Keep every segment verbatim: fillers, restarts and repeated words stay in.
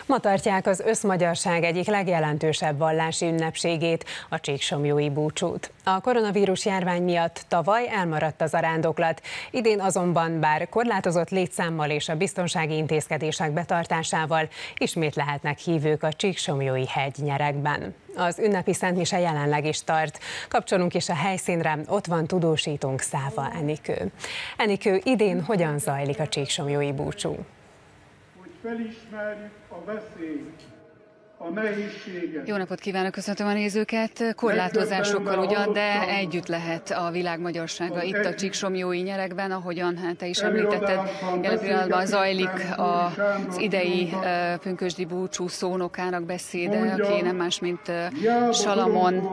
Ma tartják az összmagyarság egyik legjelentősebb vallási ünnepségét, a csíksomlyói búcsút. A koronavírus járvány miatt tavaly elmaradt a zarándoklat, idén azonban bár korlátozott létszámmal és a biztonsági intézkedések betartásával ismét lehetnek hívők a Csíksomlyói hegy nyeregben. Az ünnepi szentmise jelenleg is tart. Kapcsolunk is a helyszínre, ott van tudósítónk Száva Enikő. Enikő, idén hogyan zajlik a Csíksomlyói búcsú? Hogy felismerjük a veszélyt, a nehézséget. Jó napot kívánok, köszöntöm a nézőket. Korlátozásokkal ugyan, de együtt lehet a világ magyarsága itt a Csíksomlyói nyeregben, ahogyan te is említetted. Jelen pillanatban zajlik az idei pünkösdi búcsú szónokának beszéde, aki nem más, mint Salamon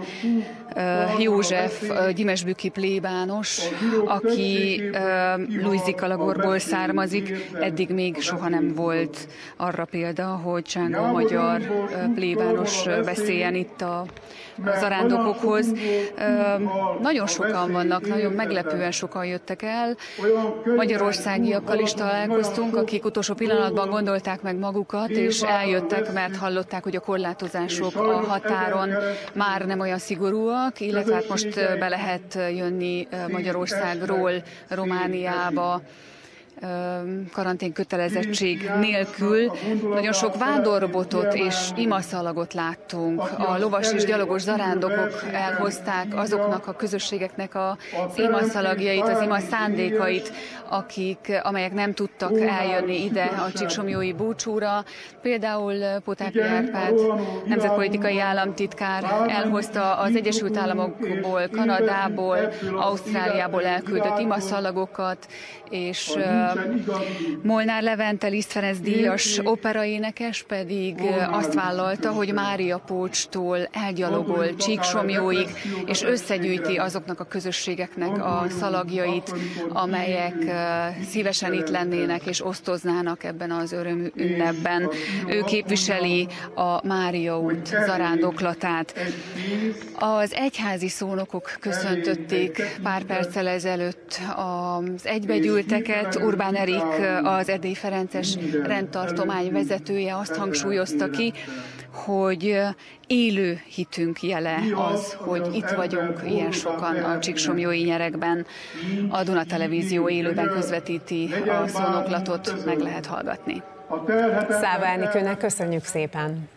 József, gyimesbüki plébános, aki Lujzikalagorból származik. Eddig még soha nem volt arra példa, hogy csángó magyar plébános beszéljen itt a zarándokokhoz. Nagyon sokan vannak, nagyon meglepően sokan jöttek el. Magyarországiakkal is találkoztunk, akik utolsó pillanatban gondolták meg magukat, és eljöttek, mert hallották, hogy a korlátozások a határon már nem olyan szigorúak, illetve hát most be lehet jönni Magyarországról Romániába karantén kötelezettség nélkül. Nagyon sok vándorbotot és imaszalagot láttunk. A lovas és gyalogos zarándokok elhozták azoknak a közösségeknek az imaszalagjait, az ima szándékait, akik, amelyek nem tudtak eljönni ide a Csíksomlyói búcsúra. Például Potápi Árpád nemzetpolitikai államtitkár elhozta az Egyesült Államokból, Kanadából, Ausztráliából elküldött imaszalagokat, és Molnár Levente Liszt Ferenc díjas operaénekes pedig azt vállalta, hogy Mária Pócstól elgyalogol Csíksomlyóig, és összegyűjti azoknak a közösségeknek a szalagjait, amelyek szívesen itt lennének és osztoznának ebben az öröm ünnepben. Ő képviseli a Mária út zarándoklatát. Az egyházi szónokok köszöntötték pár perccel ezelőtt az egybegyűlteket. Urbán Erik, az Erdélyi Ferences rendtartomány vezetője azt hangsúlyozta ki, hogy élő hitünk jele az, hogy itt vagyunk ilyen sokan a Csíksomlyói nyeregben. A Duna Televízió élőben közvetíti a szónoklatot, meg lehet hallgatni. Száva Enikőnek köszönjük szépen!